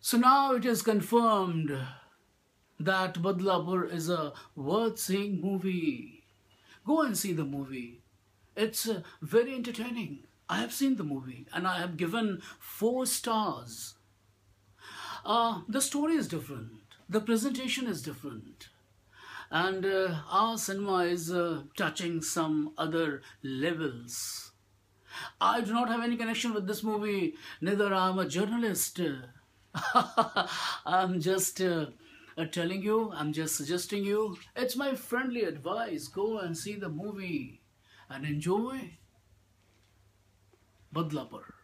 So now it is confirmed that Badlapur is a worth seeing movie. Go and see the movie. It's very entertaining. I have seen the movie and I have given 4 stars. The story is different. The presentation is different. And our cinema is touching some other levels. I do not have any connection with this movie. Neither I am a journalist. I'm just telling you, I'm just suggesting you. It's my friendly advice. Go and see the movie and enjoy Badlapur.